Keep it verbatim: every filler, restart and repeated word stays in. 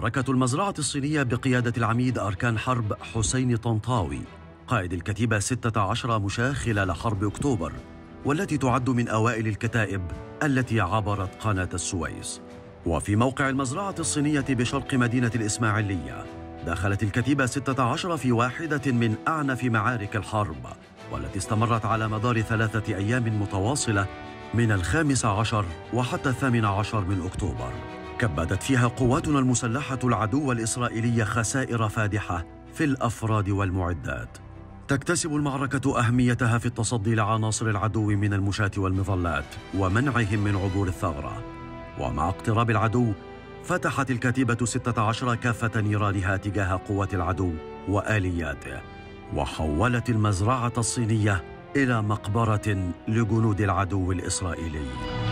معركة المزرعة الصينية بقيادة العميد أركان حرب حسين طنطاوي قائد الكتيبة ستة عشر مشاة خلال حرب أكتوبر، والتي تعد من أوائل الكتائب التي عبرت قناة السويس. وفي موقع المزرعة الصينية بشرق مدينة الإسماعيلية دخلت الكتيبة ستة عشر في واحدة من أعنف معارك الحرب، والتي استمرت على مدار ثلاثة أيام متواصلة من الخامس عشر وحتى الثامن عشر من أكتوبر. كبدت فيها قواتنا المسلحة العدو الإسرائيلي خسائر فادحة في الأفراد والمعدات. تكتسب المعركة أهميتها في التصدي لعناصر العدو من المشاة والمظلات ومنعهم من عبور الثغرة. ومع اقتراب العدو فتحت الكتيبة ستة عشر كافة نيرانها تجاه قوات العدو وآلياته، وحولت المزرعة الصينية إلى مقبرة لجنود العدو الإسرائيلي.